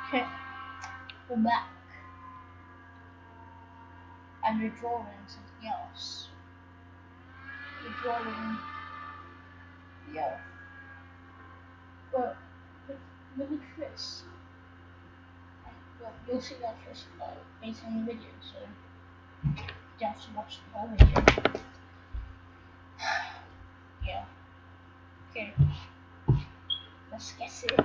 Okay, we're back. And we're drawing something else. We're drawing the earth. But with a twist. And well, you'll see that twist later in the video, so you have to watch the whole video. Yeah. Okay. Let's guess it.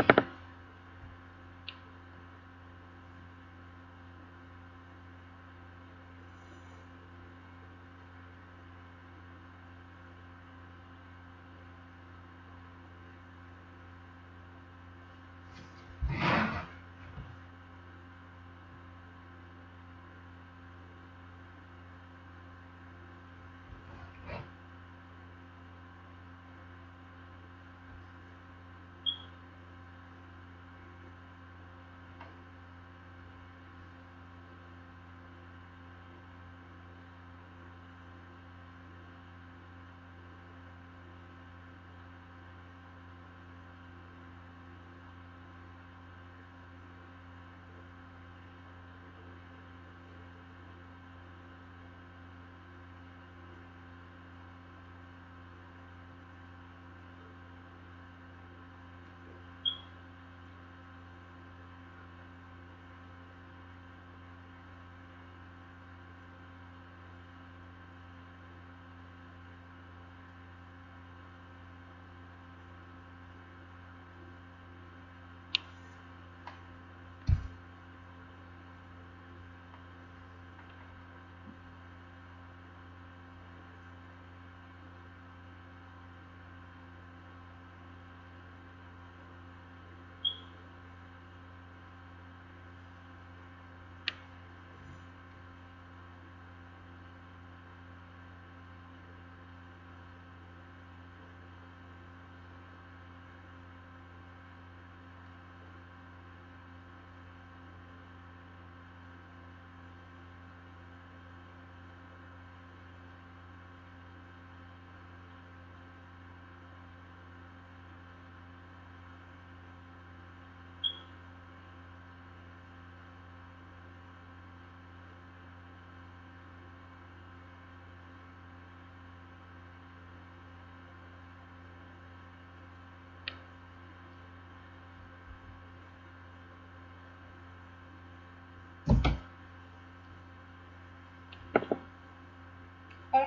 Uh,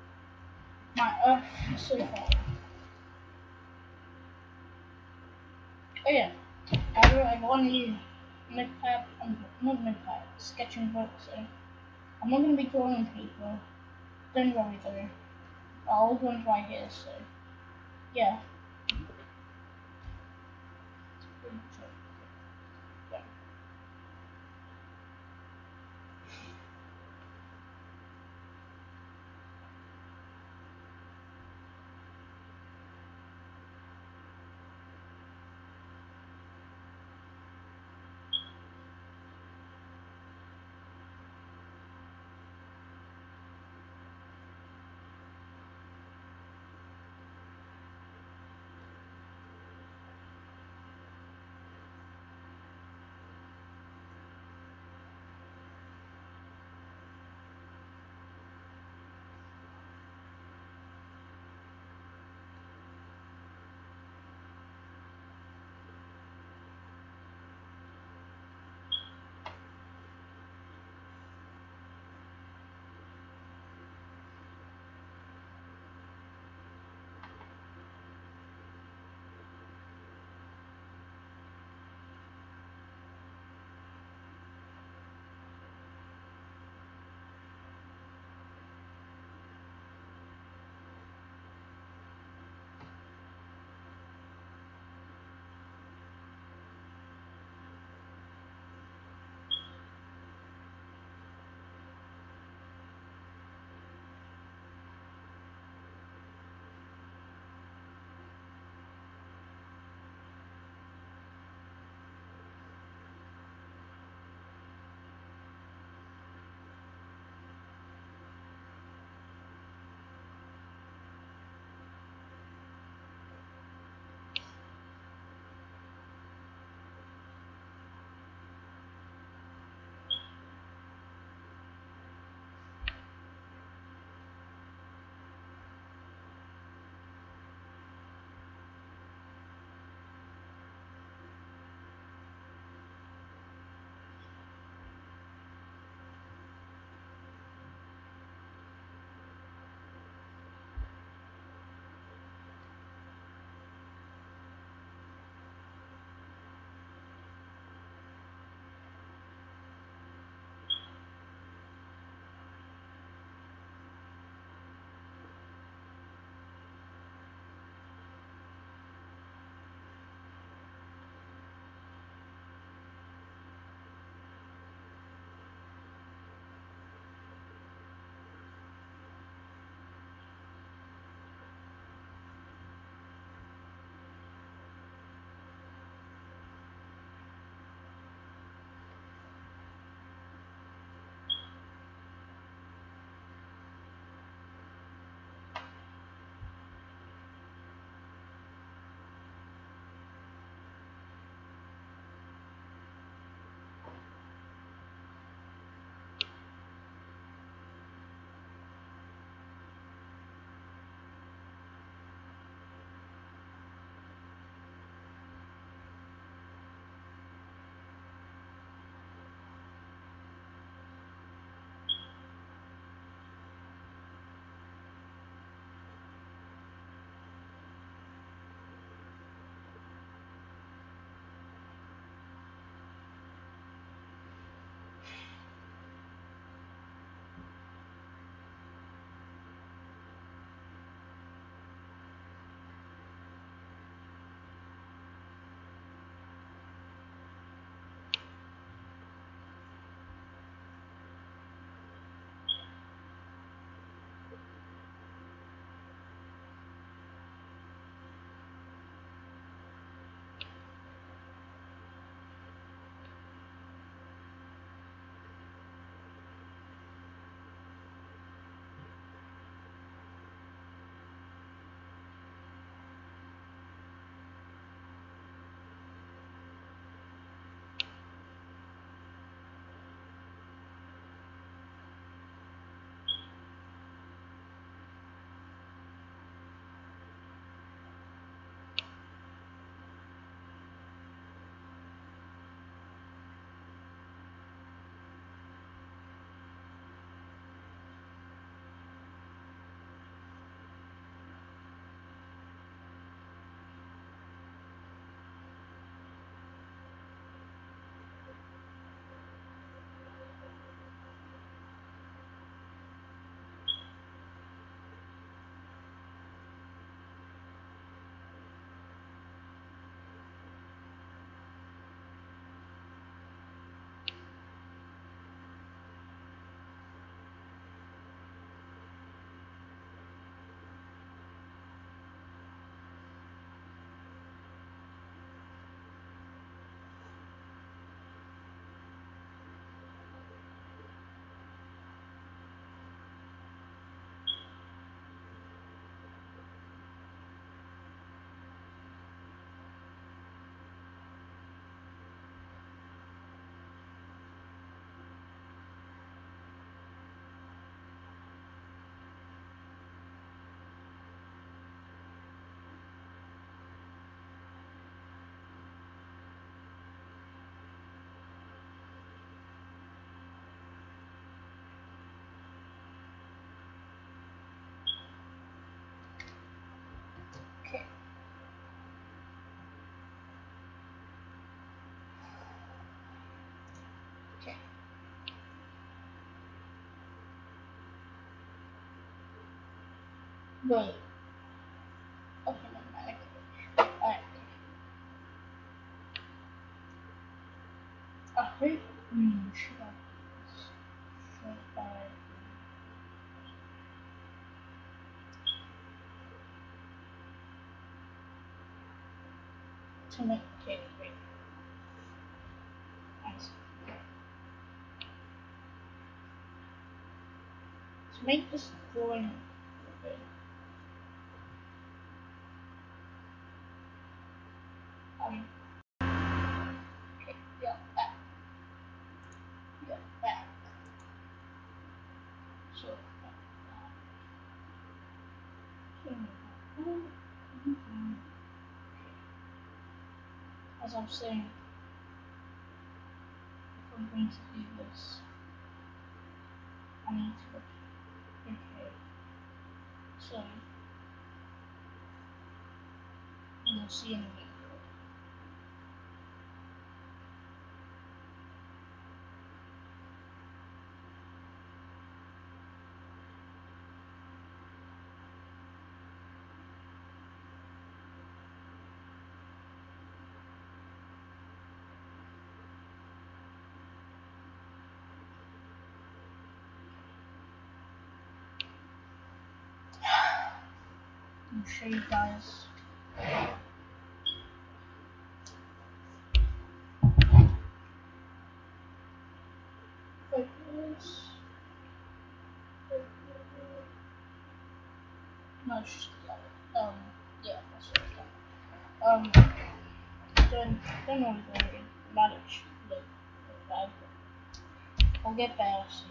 my earth so far. Oh yeah. I got a new notepad, not notepad, sketching book, so I'm not going to be drawing people. Don't worry though. All one's right here, so yeah. Yeah. Wait. Okay, never mind. Alright. I hope should I should I to make okay, wait. Nice. To make this drawing okay. Um okay, yeah, that. Yeah, that. So as I'm saying, if I'm going to do this, I need to okay. So you'll see in a minute. I'll show you guys. Focus. No, it's just yeah, that's what it's don't know anything about it. Look, bad. I'll get better soon.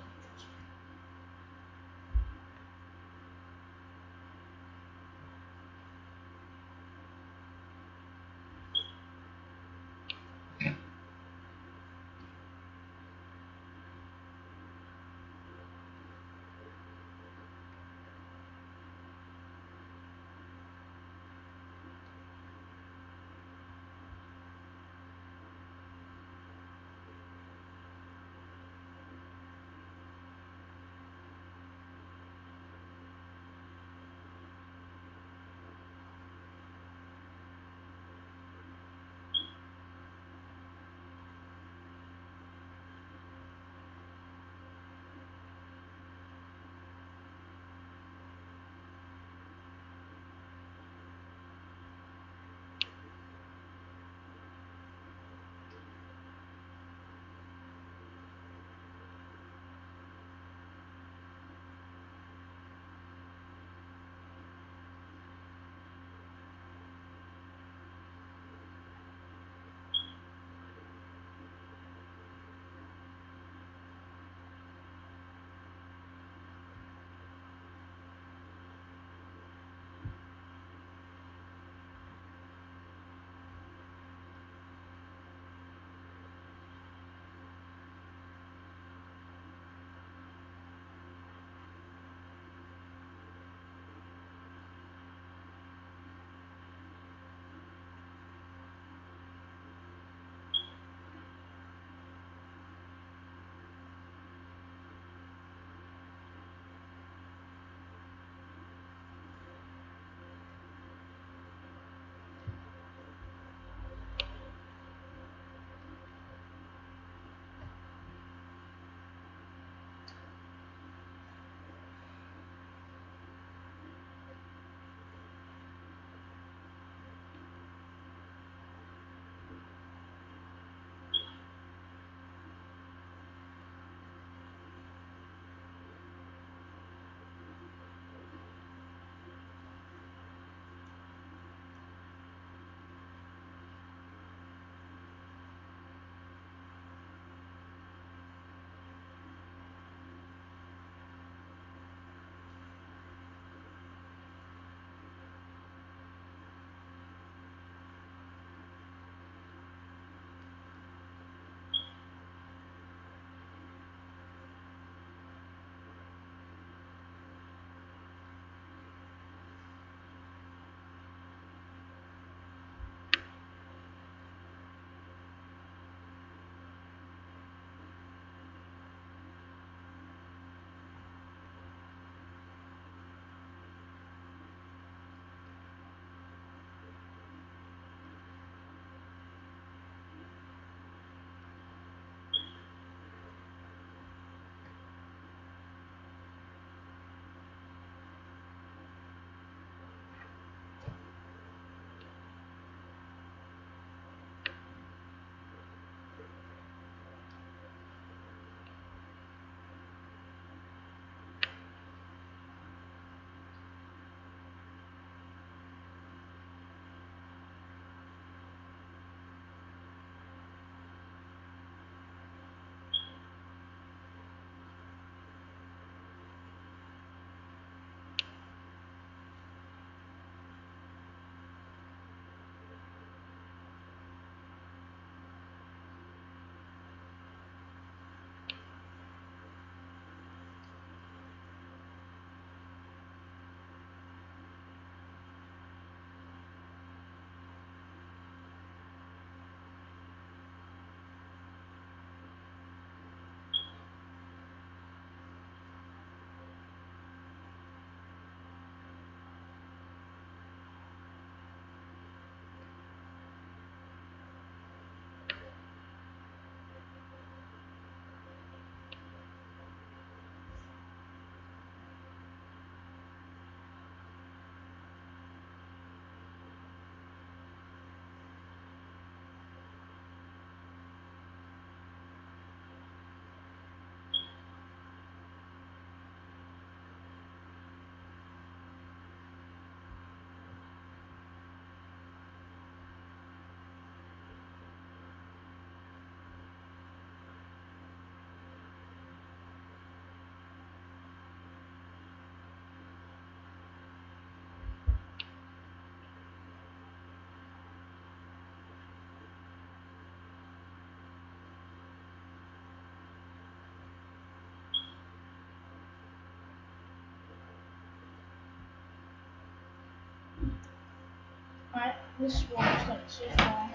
This one's not too far.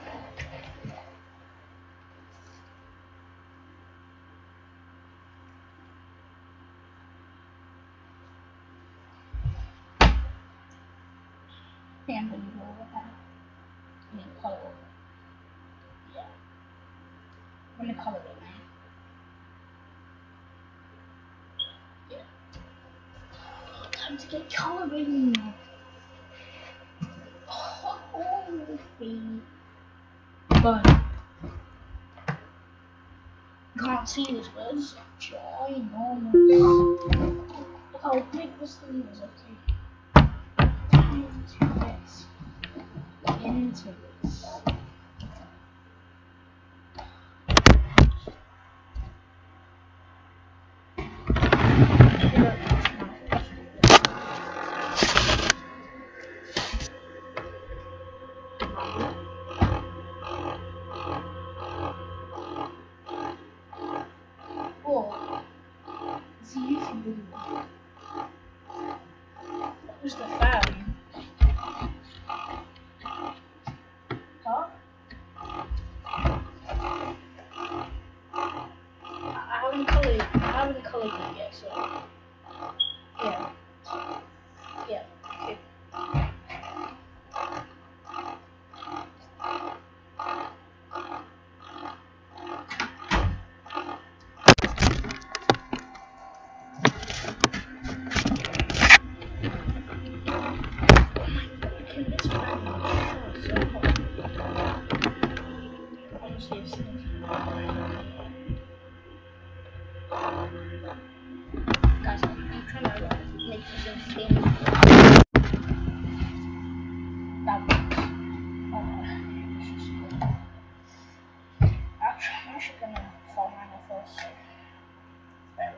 I think I'm gonna go with that. I'm gonna color over. Yeah. I'm gonna color it, man. Yeah. Time to get coloring. Oh, baby. But can't see this, but it's ginormous. Look how big this thing is, okay? Into this. Into this. Oh, it's a YouTube video. Who's the fan? Huh? I haven't colored it yet, so yeah. Yeah. Okay. Can this fan so hot? Honestly, it's guys, I'm trying to make this thing. That works. I'm actually gonna fall mine first. There.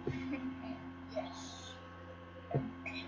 Yes. Okay.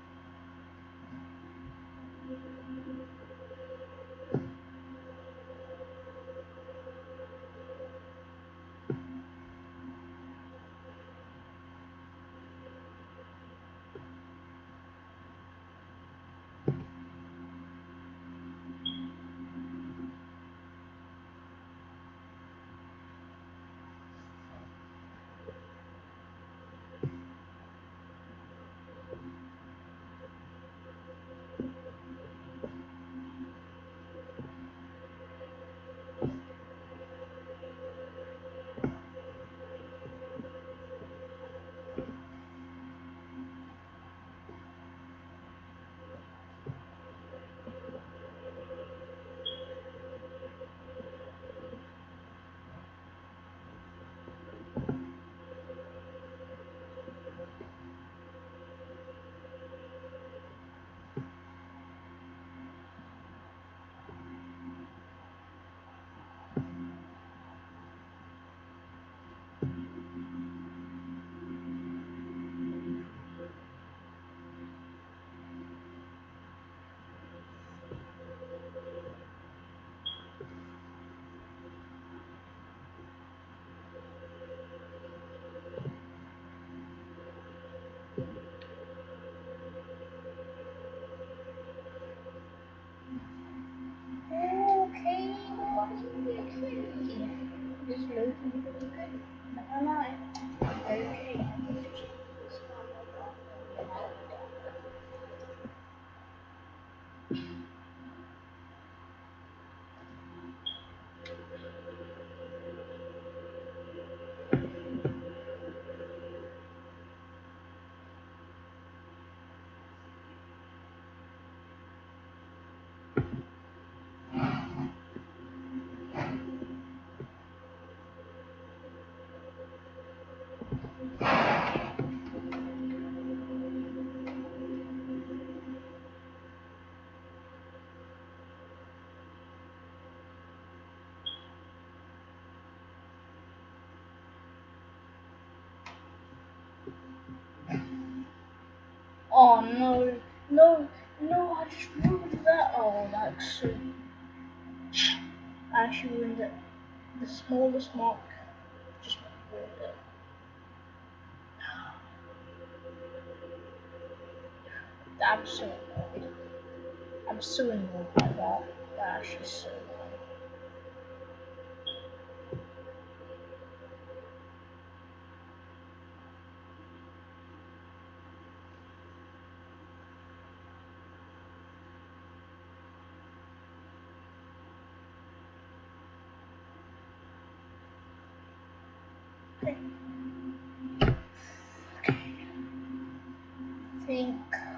Okay, okay. This looking pretty good. Not gonna lie. Okay. Oh no, no, no, I just ruined that. Oh, that's so. I actually ruined it. The smallest mark just ruined it. I'm so annoyed. I'm so annoyed by that. That's just so annoying. Okay. Think.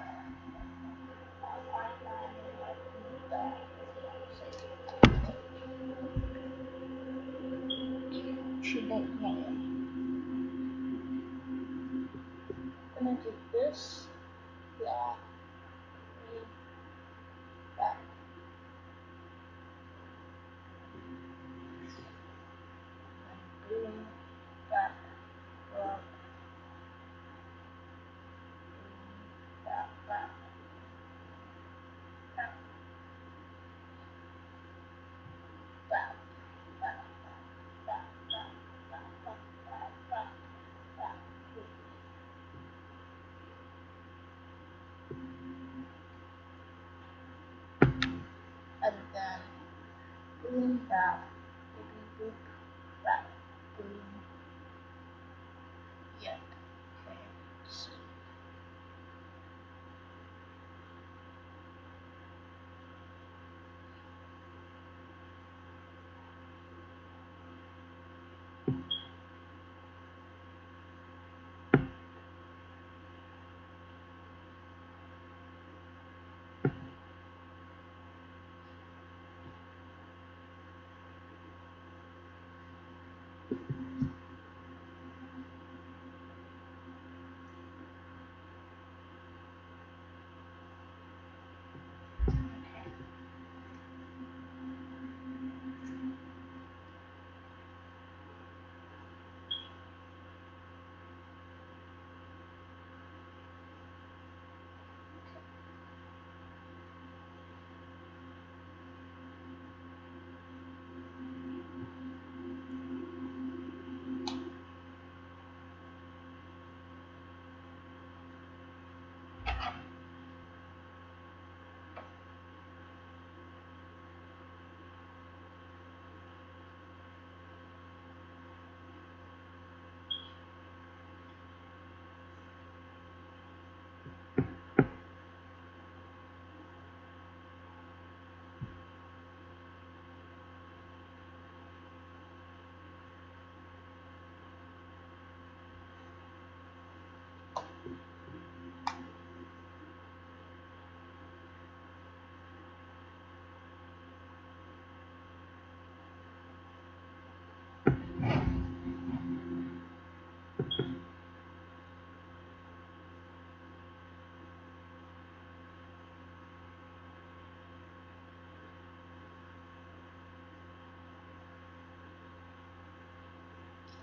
She don't know. I'm gonna do this. Yeah. That. Boom. That. That. That. That. That. That. That. That. That. That. And then boom. That. Boom. That. Boom. Yeah. Okay. So,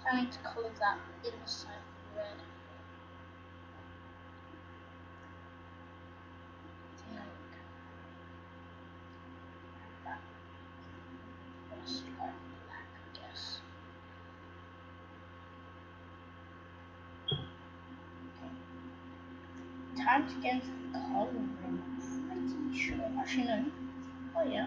I need to colour that inside red. Just like black, I guess. Okay. Time to get into the colouring. Pretty sure. Actually, no. Oh, yeah.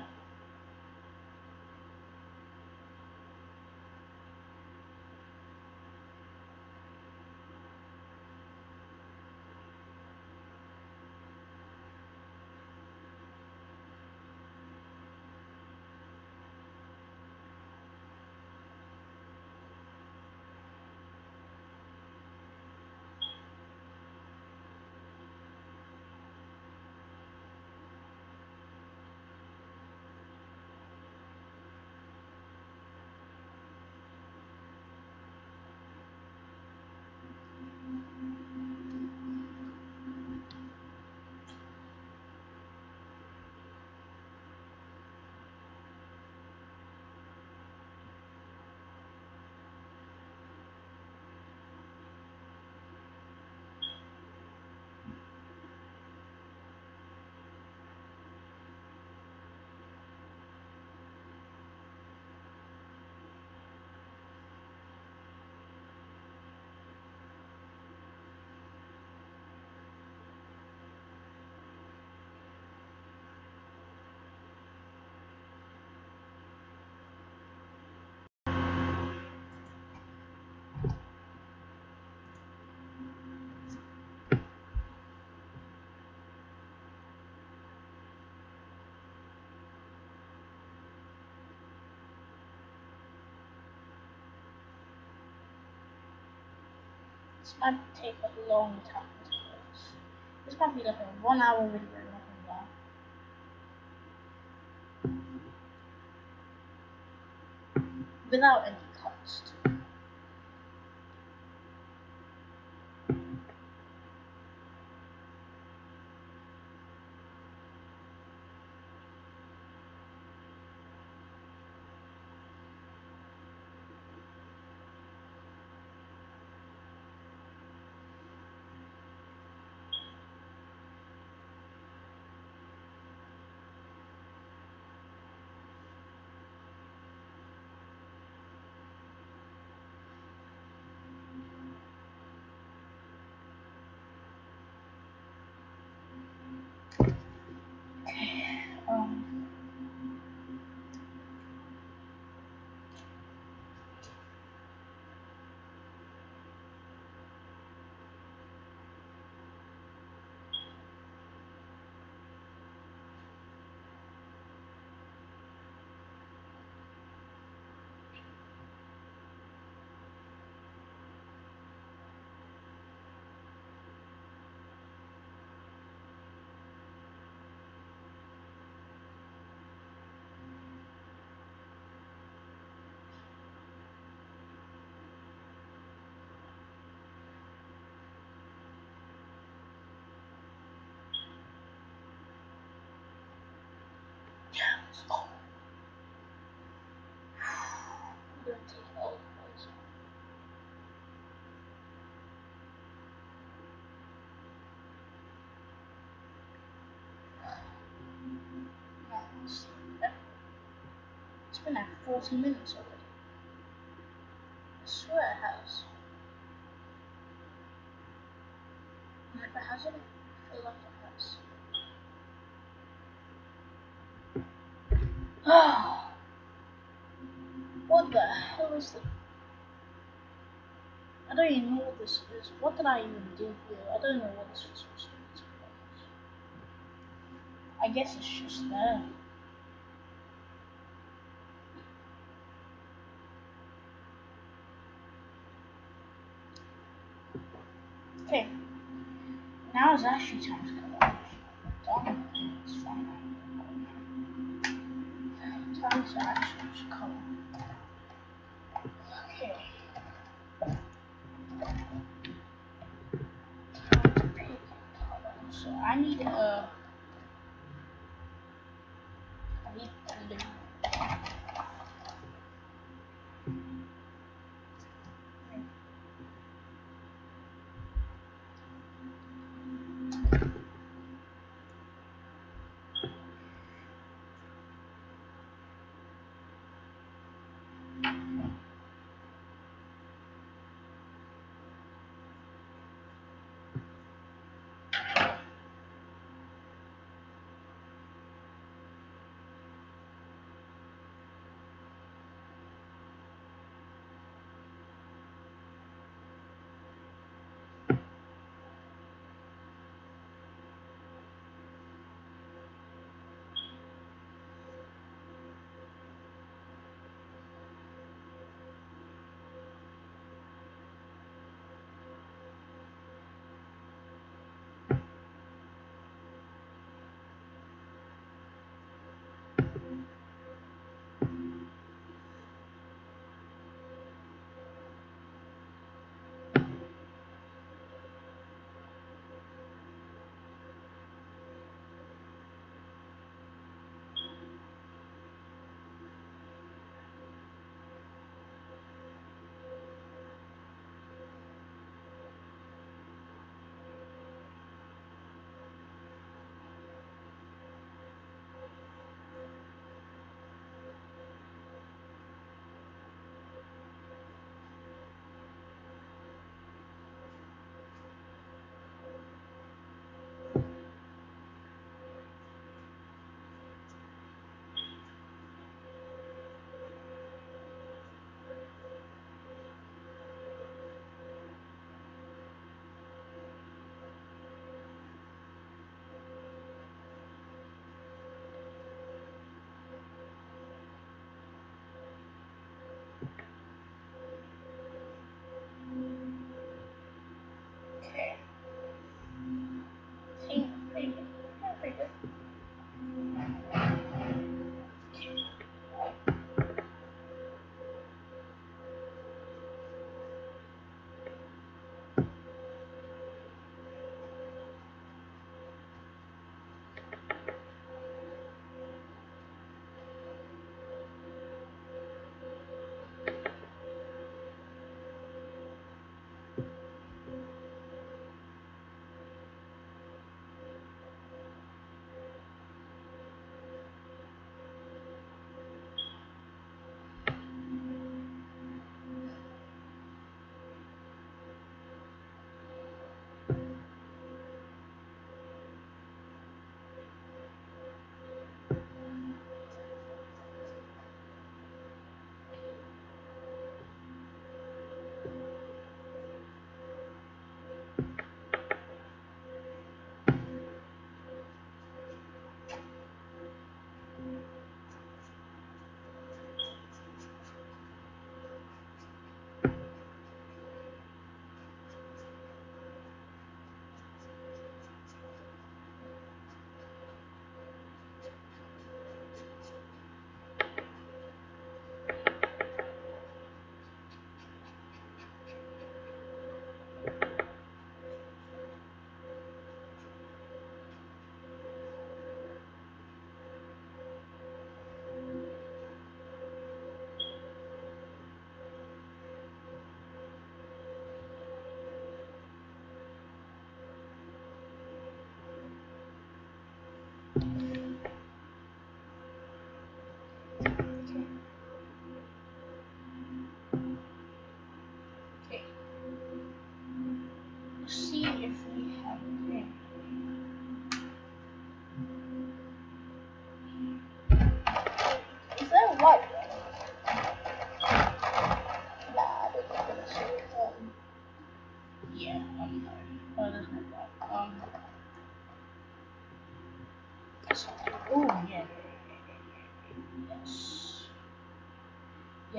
This might take a long time to watch. This might be like a 1 hour video, nothing like that. Without any cuts. It's been like 40 minutes already. I swear it has. And if it hasn't, I feel like it has. Oh, what the hell is this? I don't even know what this is. What did I even do here? I don't know what this was supposed to be. I guess it's just there. Okay, now it's actually time to go off. It's fine. Time to actually just color. Okay. Time to pick a color. So I need blue.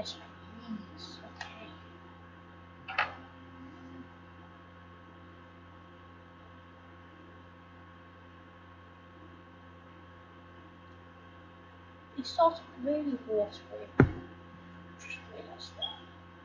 Yes, please. Okay. It started really watery. Just realised that.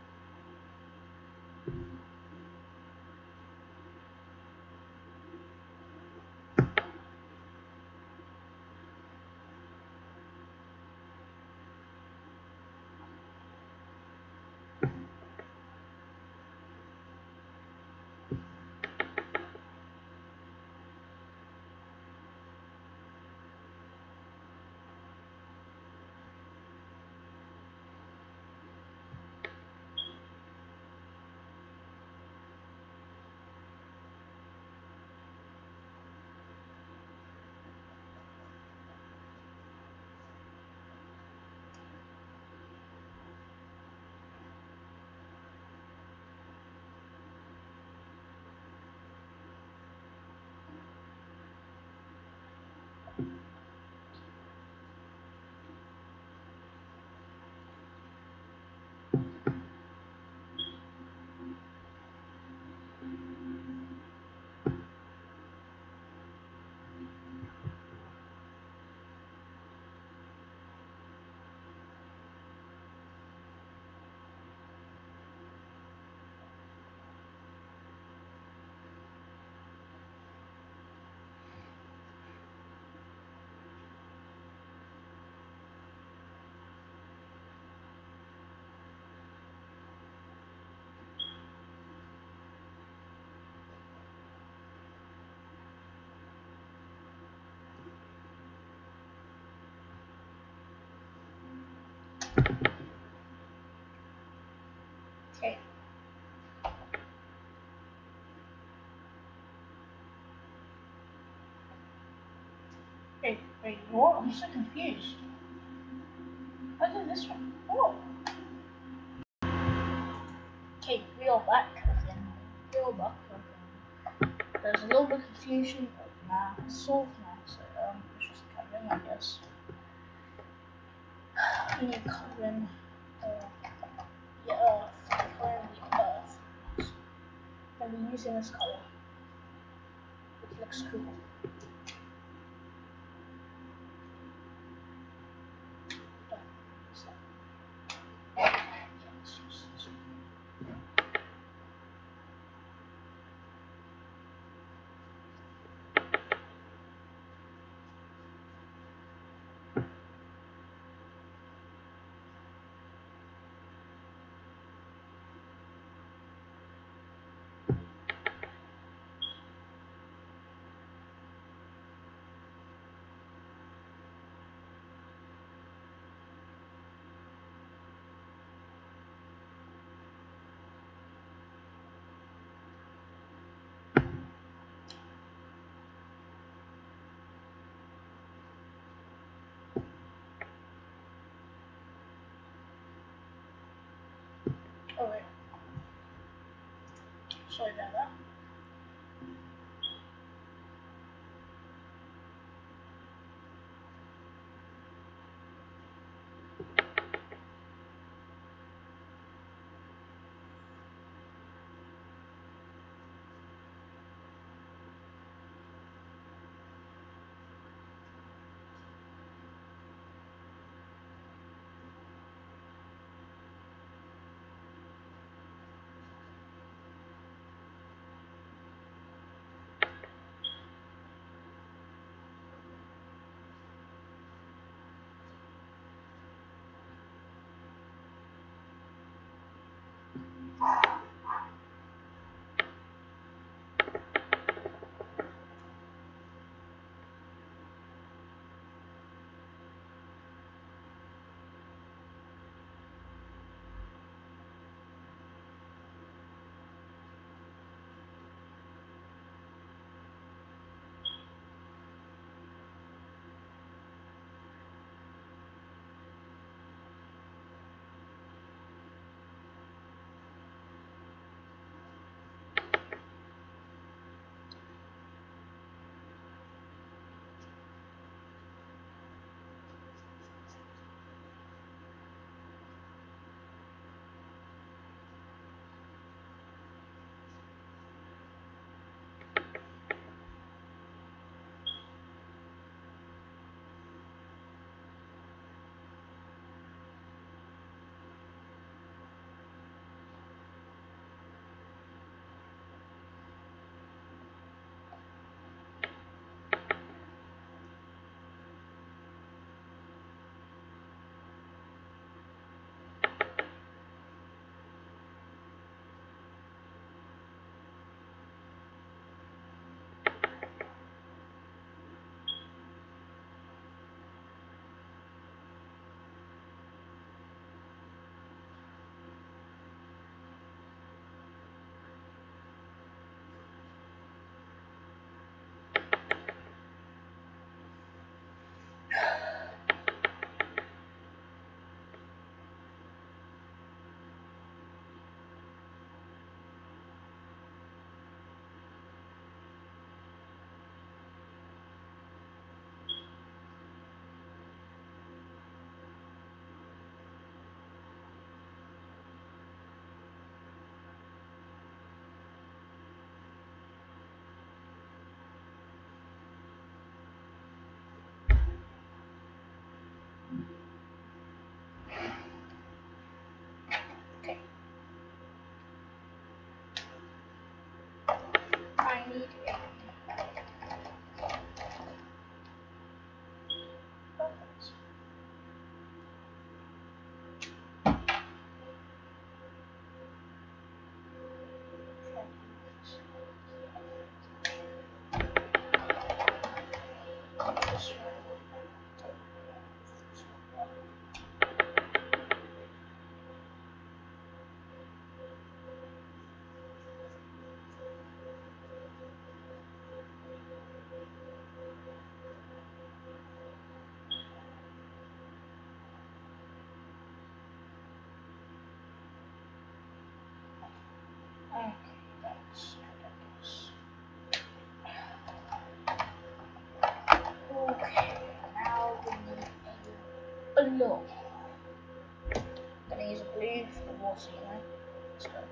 Okay. Wait, what? I'm so confused. I did this one. Oh. Okay, we are back again. We are back again. There's a little bit of confusion, but nah, it's solved now. So let's just carry on, I guess. We need covering the earth, covering the earth. And we're using this color, which looks cool. Alright. Sorry about that. more scenery. Let's go.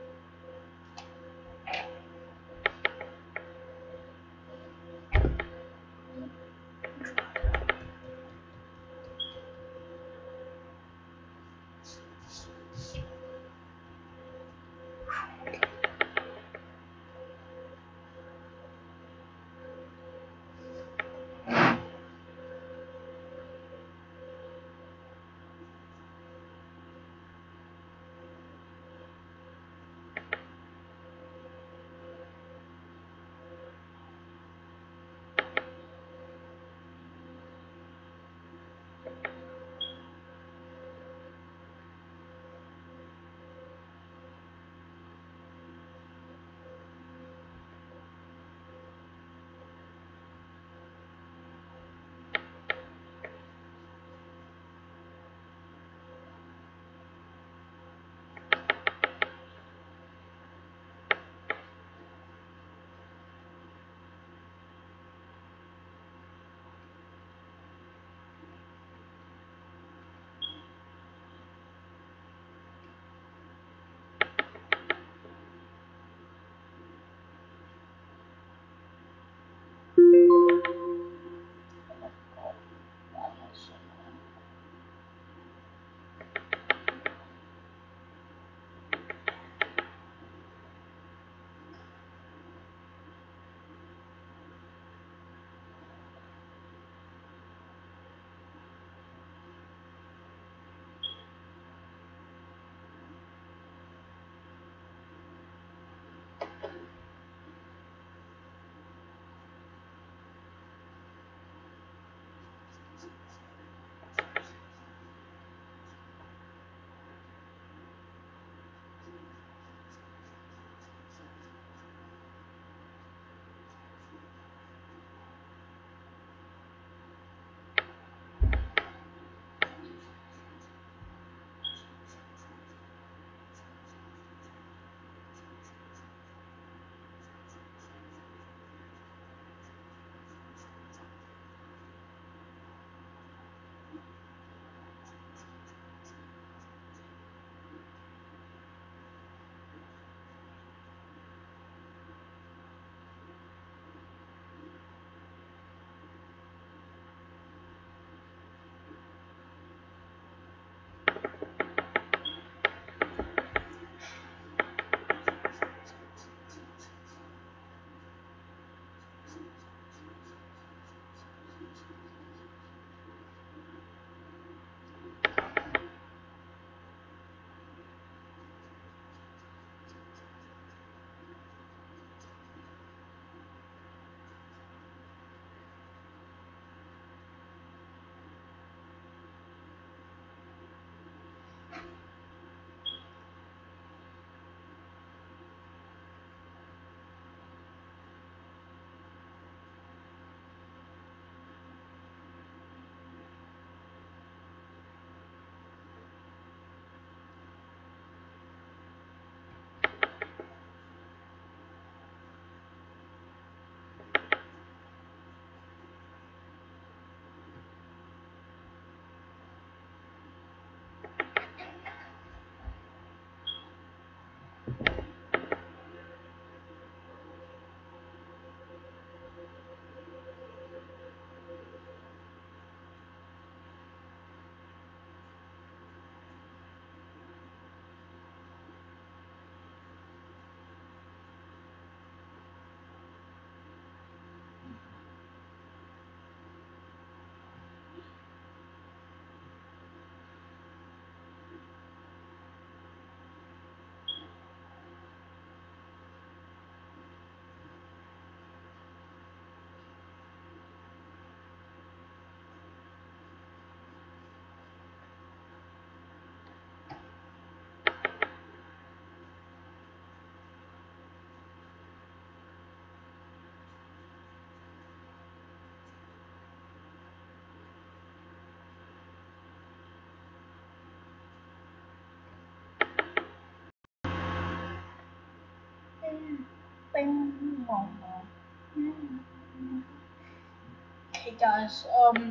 Okay guys,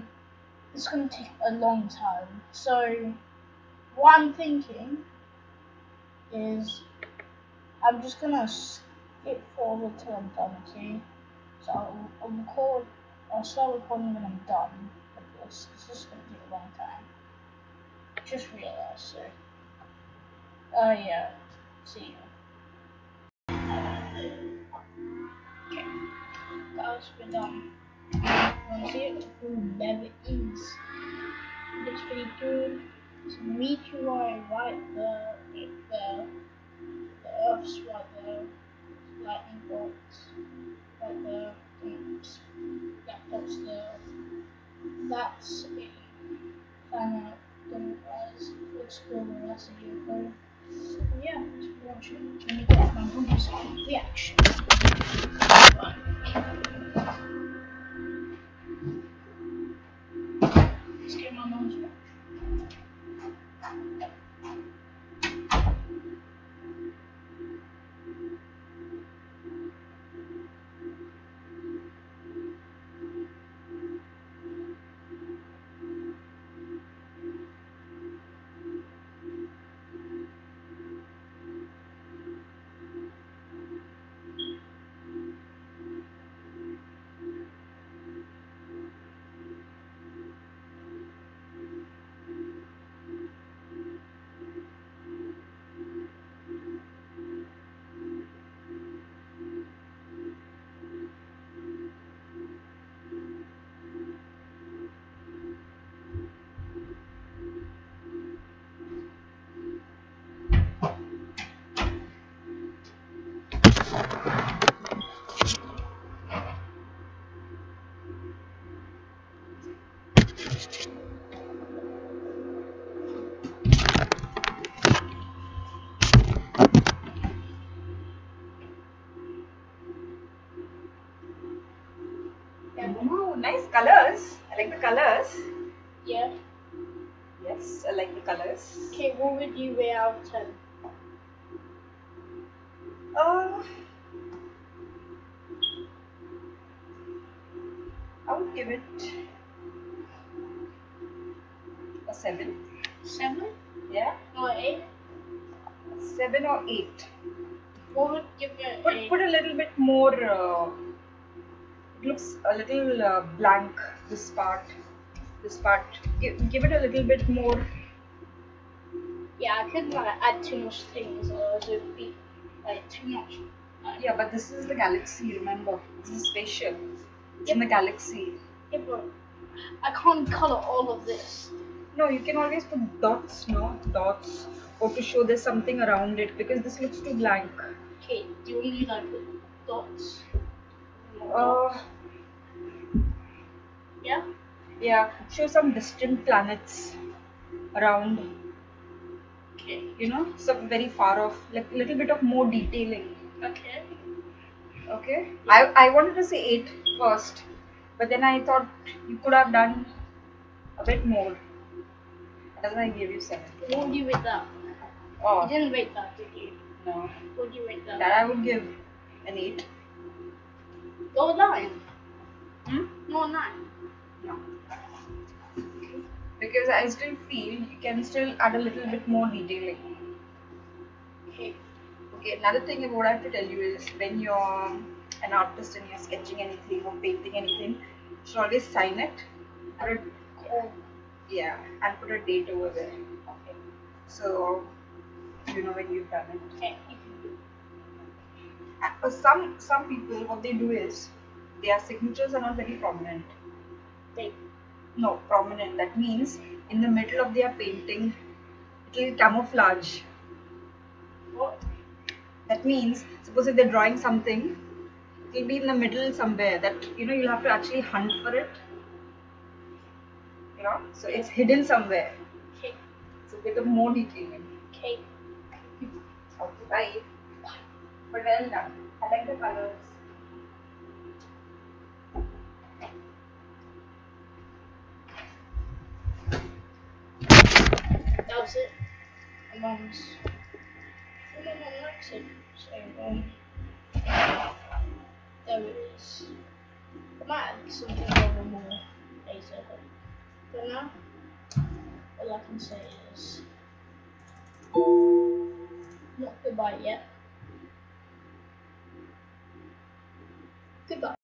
it's gonna take a long time. So what I'm thinking is I'm just gonna skip forward till I'm done, okay? So I'll start recording when I'm done with this. This is gonna take a long time. Just realized, so. Yeah. See you. Okay. Guys, we're done. Wanna see it? Ooh, there it is. Looks pretty good. It's a meteorite right there. The Earth's right there. Lightning bolts right there. That's the that's a planet that looks cool and that's a UFO. Yeah, thanks for watching. Let me get my bonus reaction. Right. Let's get my bonus reaction. Oh, nice colors. I like the colors. Yeah. Yes, I like the colors. Okay, what would you rate out of 10? I would give it a 7. 7? Yeah. Or 8? 7 or 8. What would give it a... Put a little bit more. It looks a little blank. This part. Give it a little bit more. Yeah, I couldn't like add too much things or it would be like too much. Yeah, but this is the galaxy. Remember, this is a spaceship. It's in Yep. the galaxy. Yeah, but I can't color all of this. No, you can always put dots, no? Dots. Or to show there's something around it because this looks too blank. Okay, do you want me to like put dots? Yeah? Yeah, show some distant planets around, Okay. you know, some very far off, like a little bit of more detailing. Okay. Okay? I wanted to say 8 first, but then I thought you could have done a bit more. That's why I gave you 7. What would you rate that? Oh, You didn't rate that, did you? no. What would you rate that? That I would give an 8. Go 9. Hmm? No, 9. No. Because I still feel you can still add a little bit more detailing. Okay. Okay, another thing what I have to tell you is when you're an artist and you're sketching anything or painting anything, you should always sign it. Put a, Oh, yeah, and put a date over there. okay. So you know when you've done it. Okay. Some people what they do is their signatures are not very prominent. Wait. No, prominent. That means in the middle of their painting, it will camouflage. What? That means suppose if they're drawing something, it will be in the middle somewhere. That you'll have to actually hunt for it. So it's hidden somewhere. Okay. It's a bit of more detailing. Okay. Okay, bye. But well done. I like the colors. That was it. My mom's. My mom likes it. So, there it is. I might add something over more later, but for now, all I can say is. goodbye yet. Goodbye.